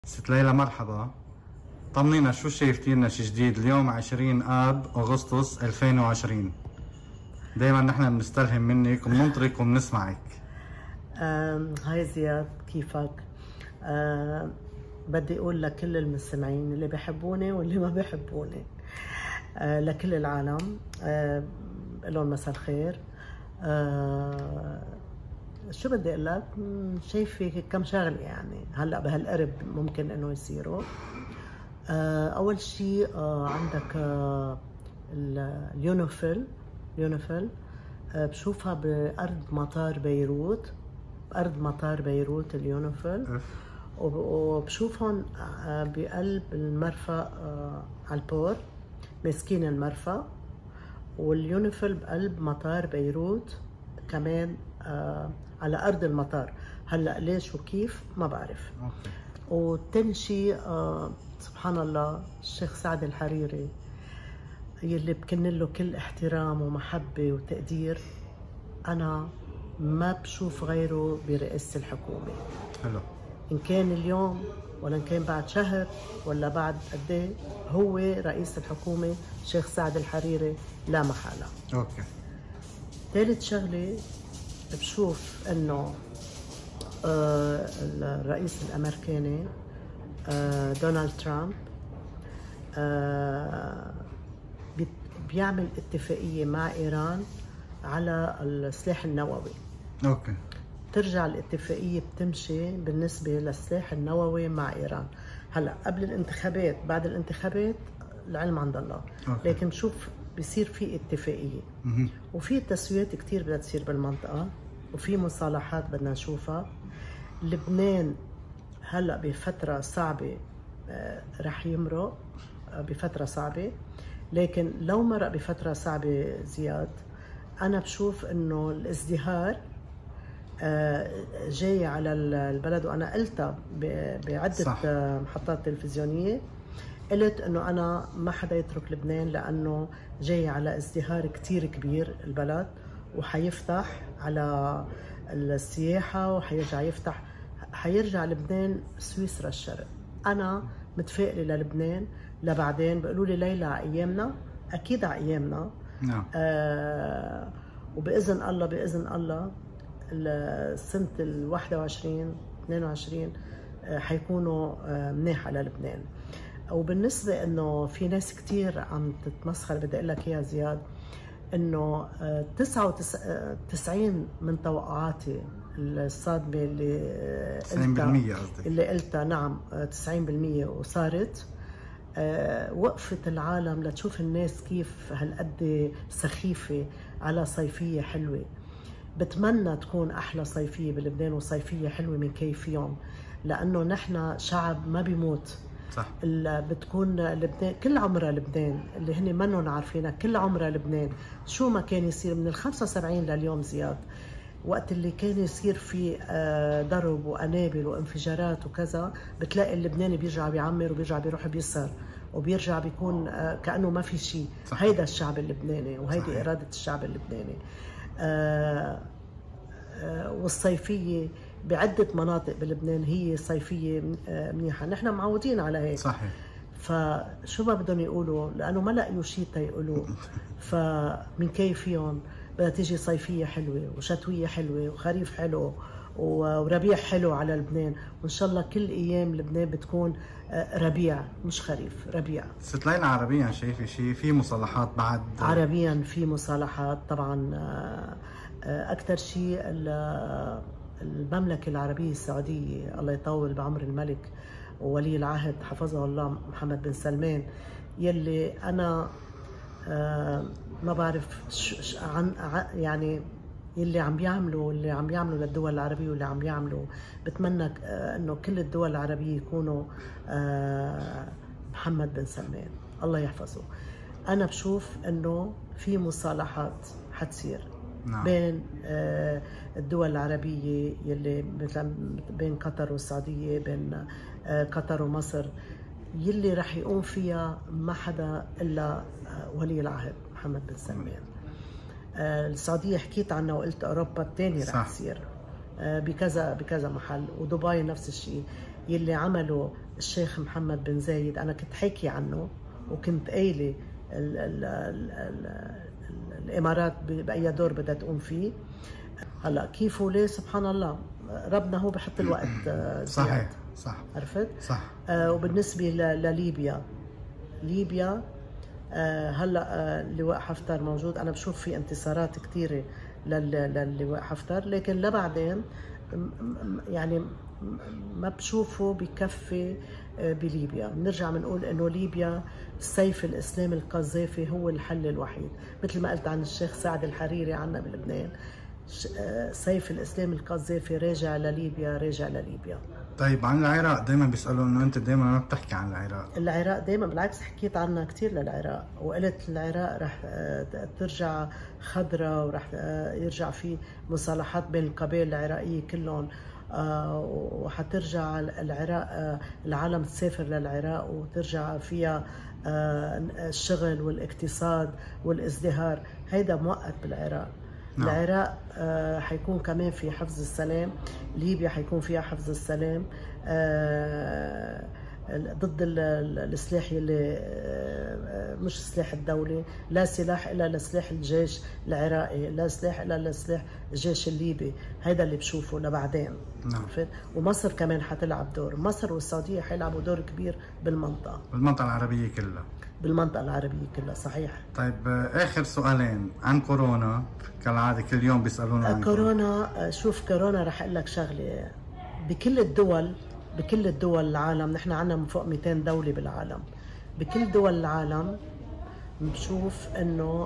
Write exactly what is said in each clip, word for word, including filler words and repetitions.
ست ليلى مرحبا. طمنينا شو شايفتي لنا شي جديد اليوم عشرين آب أغسطس ألفين وعشرين. دايما نحن بنستلهم منك وبننطرك وبنسمعك. هاي زياد، كيفك؟ أه بدي اقول لكل المستمعين اللي بيحبوني واللي ما بيحبوني، أه لكل العالم، أه لهم مساء الخير. أه شو بدي اقول لك؟ شايفه كم شغله يعني هلا بهالقرب ممكن انه يصيروا. أه اول شيء أه عندك أه اليونيفيل اليونيفيل أه بشوفها بارض مطار بيروت، بارض مطار بيروت اليونيفيل، وبشوفهم بقلب المرفأ على البور ماسكين المرفأ، واليونيفيل بقلب مطار بيروت كمان على ارض المطار. هلا ليش وكيف ما بعرف. وتاني شيء سبحان الله الشيخ سعد الحريري يلي بكن له كل احترام ومحبه وتقدير، انا ما بشوف غيره برئاسه الحكومه. حلو. ان كان اليوم ولا ان كان بعد شهر ولا بعد قد ايه، هو رئيس الحكومه الشيخ سعد الحريري لا محاله. اوكي. ثالث شغله بشوف انه آه الرئيس الامريكاني آه دونالد ترامب آه بيعمل اتفاقيه مع ايران على السلاح النووي. اوكي. ترجع الاتفاقيه بتمشي بالنسبه للسلاح النووي مع ايران. هلا قبل الانتخابات بعد الانتخابات العلم عند الله. أوكي. لكن بشوف بصير في اتفاقيه وفي تسويات كثير بدها تصير بالمنطقه، وفي مصالحات بدنا نشوفها. لبنان هلا بفتره صعبه، آه رح يمرق آه بفتره صعبه، لكن لو مرق بفتره صعبه زياد، انا بشوف انه الازدهار آه جاي على البلد. وانا قلتها بعده صح. محطات تلفزيونيه، قلت انه انا ما حدا يترك لبنان لانه جاي على ازدهار كتير كبير البلد، وحيفتح على السياحه، وحيرجع يفتح، حيرجع لبنان سويسرا الشرق. انا متفائله للبنان لبعدين. بيقولوا لي ليلى على ايامنا، اكيد على ايامنا. نعم. آه وباذن الله باذن الله السنه ال واحد وعشرين اثنين وعشرين آه حيكونوا آه منيح على لبنان. وبالنسبه انه في ناس كثير عم تتمسخر، بدي اقول لك يا زياد انه تسعة وتسعين من توقعاتي الصادمه اللي تسعين بالمية قصدي اللي قلتها، نعم تسعين بالمية وصارت. أه وقفت العالم لتشوف الناس كيف هالقد سخيفه على صيفيه حلوه. بتمنى تكون احلى صيفيه بلبنان وصيفيه حلوه من كيفيهم، لانه نحن شعب ما بيموت. صح. بتكون لبنان كل عمرها لبنان، اللي هن منهم عارفينها كل عمرها لبنان. شو ما كان يصير من ال خمسة وسبعين لليوم زياد، وقت اللي كان يصير في ضرب وقنابل وانفجارات وكذا، بتلاقي اللبناني بيرجع بيعمر وبيرجع بيروح بيسهر وبيرجع بيكون كأنه ما في شيء. هيدا الشعب اللبناني وهيدي إرادة الشعب اللبناني. آآ آآ والصيفية بعدة مناطق بلبنان هي صيفية منيحة، نحن معودين على هيك. صحيح. فشو ما بدهم يقولوا، لأنه ما لقيوا شيء تيقولوه، فمن كيفيهم بدها تيجي صيفية حلوة وشتوية حلوة وخريف حلو وربيع حلو على لبنان. وإن شاء الله كل أيام لبنان بتكون ربيع مش خريف، ربيع. ست ليلى عربيا شايفة شيء في مصالحات بعد؟ عربيا في مصالحات طبعا. أكثر شيء المملكة العربية السعودية، الله يطول بعمر الملك وولي العهد حفظه الله محمد بن سلمان، يلي أنا آه ما بعرف عن يعني يلي عم بيعملوا اللي عم بيعملوا للدول العربية واللي عم بيعملوا. بتمنى آه إنه كل الدول العربية يكونوا آه محمد بن سلمان الله يحفظه. أنا بشوف إنه في مصالحات حتصير. نعم. بين آه الدول العربية يلي مثلا بين قطر والسعودية، بين آه قطر ومصر، يلي رح يقوم فيها ما حدا إلا آه ولي العهد محمد بن سلمان. آه السعودية حكيت عنها وقلت أوروبا الثاني رح تصير آه بكذا بكذا محل، ودبي نفس الشيء. يلي عمله الشيخ محمد بن زايد، أنا كنت حكي عنه وكنت قايلة ال ال ال ال الإمارات بأي دور بدها تقوم فيه. هلا كيف وليه سبحان الله ربنا هو بحط الوقت. صحيح صح عرفت؟ صح. آه وبالنسبة لليبيا، ليبيا آه هلا آه اللواء حفتر موجود، أنا بشوف في انتصارات كثيرة للواء حفتر، لكن لبعدين يعني ما بشوفه بكفي بليبيا. بنرجع بنقول انه ليبيا السيف الاسلامي القذافي هو الحل الوحيد، مثل ما قلت عن الشيخ سعد الحريري عنا بلبنان، سيف الاسلامي القذافي راجع لليبيا، راجع لليبيا. طيب عن العراق دايما بيسالوا انه انت دايما ما بتحكي عن العراق. العراق دايما بالعكس حكيت عنها كثير للعراق، وقلت العراق رح ترجع خضراء، ورح يرجع في مصالحات بين القبائل العراقيه كلهم، آه وحترجع العراق، آه العالم تسافر للعراق وترجع فيها آه الشغل والاقتصاد والازدهار. هيدا مؤقت بالعراق. نعم. العراق آه حيكون كمان في حفظ السلام، ليبيا حيكون فيها حفظ السلام آه ضد السلاح اللي مش سلاح الدولة، لا سلاح إلا لسلاح الجيش العراقي، لا سلاح إلا لسلاح الجيش الليبي. هيدا اللي بشوفه لبعدين. نعم. ومصر كمان حتلعب دور، مصر والسعودية حيلعبوا دور كبير بالمنطقة، بالمنطقة العربية كلها. بالمنطقة العربية كلها صحيح. طيب آخر سؤالين عن كورونا، كالعادة كل يوم بيسألونا عن كورونا. شوف كورونا رح أقول لك شغلة، بكل الدول بكل الدول العالم، نحن عنا من فوق مئتين دولة بالعالم، بكل دول العالم بنشوف انه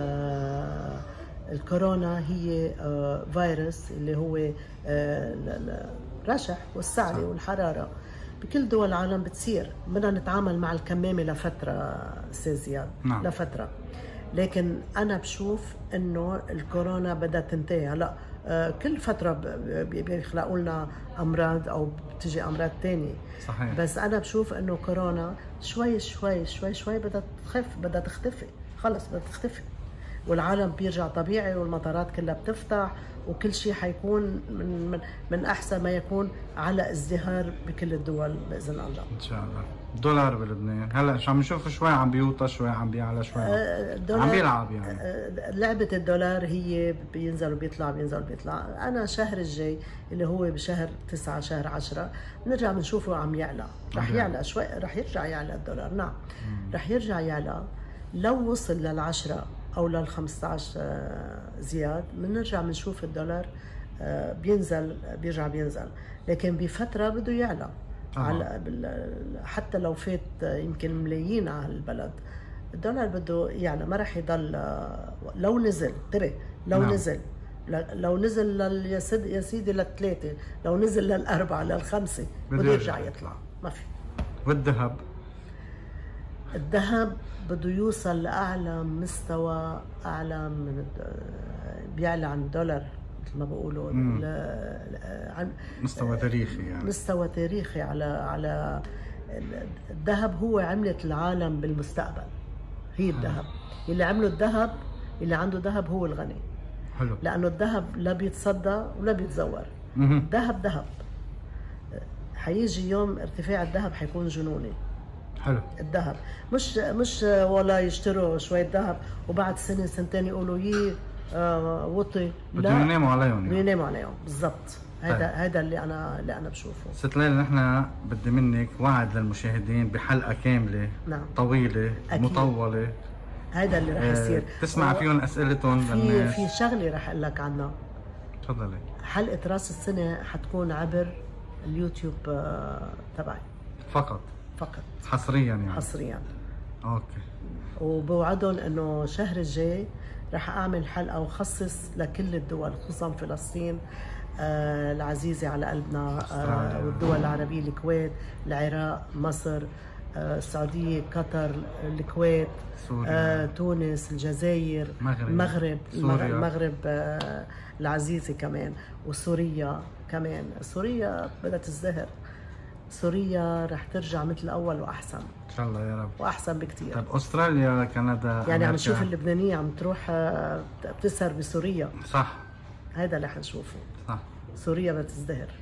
آه الكورونا هي آه فيروس اللي هو آه الرشح والسعلة والحرارة، بكل دول العالم بتصير. بدنا نتعامل مع الكمامة لفترة استاذ زياد. نعم. لفترة، لكن انا بشوف انه الكورونا بدها تنتهي. هلا آه كل فترة بيخلقوا لنا امراض او بتجي امراض ثانيه. صحيح. بس انا بشوف انه كورونا شوي شوي شوي شوي بدها تخف، بدها تختفي، خلص بدها تختفي، والعالم بيرجع طبيعي، والمطارات كلها بتفتح، وكل شيء حيكون من من من احسن ما يكون على ازدهار بكل الدول باذن الله. ان شاء الله. الدولار بلبنان هلا شو عم نشوف، شوي عم بيوطى، شوي عم بيعلى، شوي عم, عم بيلعب يعني. لعبه الدولار هي بينزل وبيطلع، بينزل وبيطلع. انا الشهر الجاي اللي هو بشهر تسعة شهر عشرة بنرجع بنشوفه عم يعلى، رح يعلى شوي، رح يرجع يعلى الدولار. نعم مم. رح يرجع يعلى. لو وصل للعشرة او للخمسة عشر زياد بنرجع بنشوف الدولار بينزل، بيرجع بينزل، لكن بفتره بده يعلى. على حتى لو فات يمكن ملايين على البلد، الدولار بده يعلى، ما راح يضل. لو نزل انتبه، لو نعم. نزل لو نزل لل... يا سيدي للثلاثه، لو نزل للاربعه للخمسه بده يرجع يطلع، ما في. والذهب الذهب بده يوصل لاعلى مستوى، اعلى من بيعلى عن الدولار مثل ما بقولوا، عن مستوى تاريخي يعني، مستوى تاريخي على على الذهب. هو عملة العالم بالمستقبل، هي الذهب. اللي عمله الذهب، اللي عنده ذهب هو الغني. حلو. لانه الذهب لا بيتصدى ولا بيتزور. الذهب ذهب. حيجي يوم ارتفاع الذهب حيكون جنوني. حلو. الذهب مش مش ولا يشتروا شويه ذهب وبعد سنه سنتين يقولوا يي آه وطي، لا بدهم يناموا عليهم، بدهم يناموا عليهم بالضبط. هذا هذا اللي انا اللي انا بشوفه. ست ليلى، نحن بدي منك وعد للمشاهدين بحلقه كامله. نعم. طويله أكيد. مطوله، هذا اللي رح يصير. آه تسمع فيهم اسئلتهم في للناس. في شغله رح اقول لك عنها. تفضلي. حلقه راس السنه حتكون عبر اليوتيوب آه تبعي فقط فقط حصريا يعني. حصريا. اوكي. وبوعدهم انه الشهر الجاي رح اعمل حلقه وخصص لكل الدول، خصوصا فلسطين آه العزيزه على قلبنا، آه والدول العربيه، الكويت، العراق، مصر، آه السعوديه، قطر، الكويت، سوريا، آه تونس، الجزائر، المغرب، المغرب المغرب آه العزيزه كمان، وسوريا كمان. سوريا بدها تزدهر، سوريا رح ترجع مثل الاول واحسن ان شاء الله يا رب، واحسن بكثير. طيب استراليا، كندا، يعني عم نشوف اللبنانيه عم تروح بتسهر بسوريا. صح. هذا اللي حنشوفه. صح. سوريا بدها تزدهر.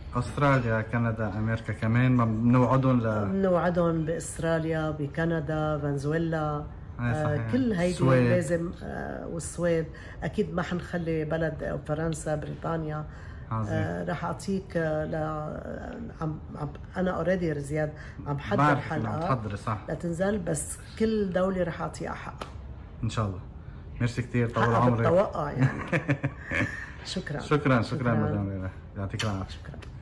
استراليا، كندا، امريكا كمان ما بنوعدهم ل بنوعدهم باستراليا، بكندا، فنزويلا، آه كل هيدي السويد. لازم، آه والسويد اكيد ما حنخلي بلد، فرنسا، بريطانيا. آه رح اعطيك آه ل عم عم انا اوريدي رزياد عم بحضر حلقه لتنزل، بس كل دوله رح اعطيها حق ان شاء الله. ميرسي كثير، طول عمرك. بالتوقع يعني. شكرا شكرا شكرا مدام ليلى، يعطيك العافيه. شكرا.